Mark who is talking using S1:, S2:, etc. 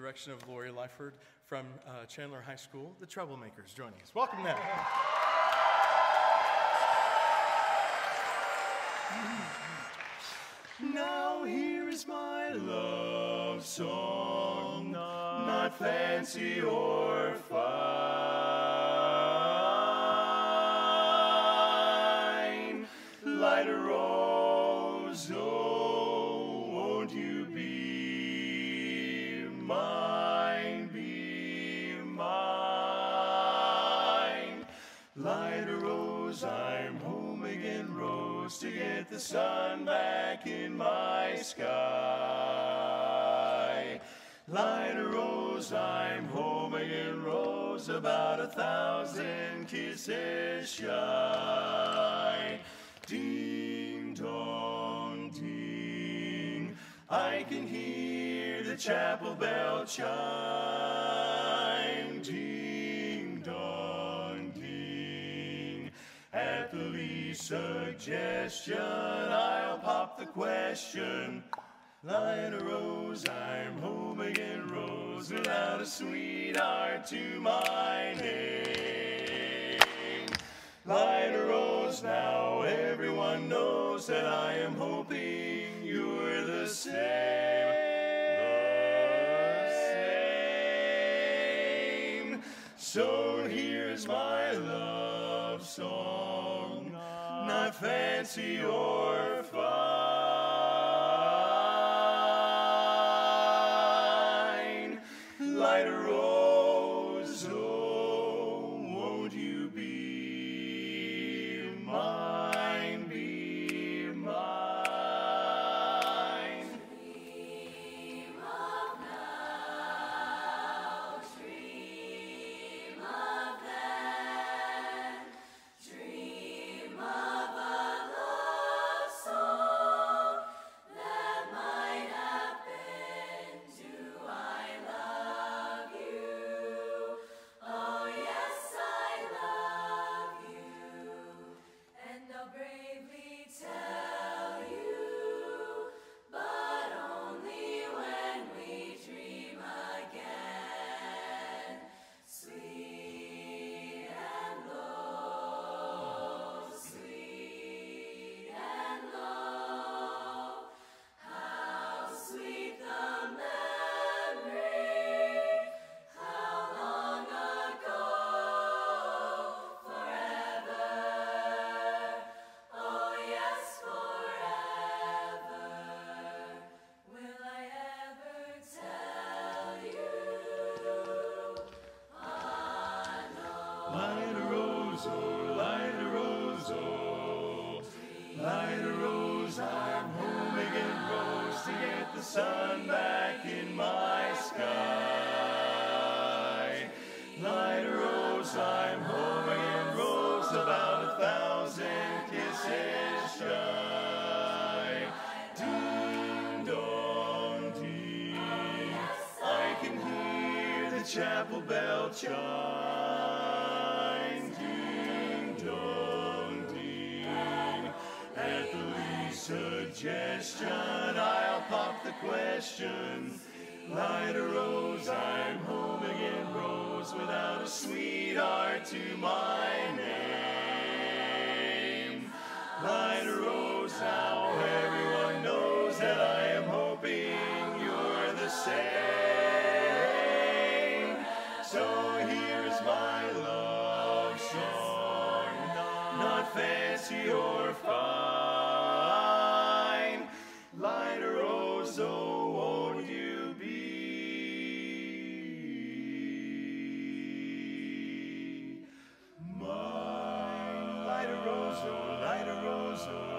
S1: direction of Lori Lyford from Chandler High School, the Treblemakers, joining us. Welcome them. Now here is my love song, not fancy or fine. Light a rose, oh, won't you be mine, be mine. Light a rose, I'm home again, rose, to get the sun back in my sky. Light a rose, I'm home again, rose, about 1,000 kisses shy. Ding dong ding, I can hear the chapel bell chime. Ding dong ding, at the least suggestion I'll pop the question. Light a rose, I'm home again, rose, without a sweetheart to my name. Light a rose, now everyone knows that I am hoping you're the same. So here's my love song, not fancy or fine. Light a rose, oh, won't you be mine, be mine.
S2: Dream of now, dream of then, dream of a love song that might have been. Do I love you? Oh yes, I love you, and I'll bravely tell you, but only when we dream again. Sweet and low, sweet and low, how sweet the memory, how long ago, forever, oh yes, forever. Will I ever tell you? Ah, no.
S1: Light a rose, oh, light a rose, oh, light a rose, I'm home again, rose, to get the sun back in my sky. Light a rose, I'm home again, rose, about 1,000 kisses shy. Ding dong ding, I can hear the chapel bell chime. Ding dong ding, at the least suggestion I'll pop the question. Light a rose, I'm home again, rose, without a sweetheart to my name. Light a rose, now everyone knows that I am hoping you're the same. So here's my love song, not fancy or fine. Light a rose, oh, won't you be mine? Light a rose, oh, light a rose, oh,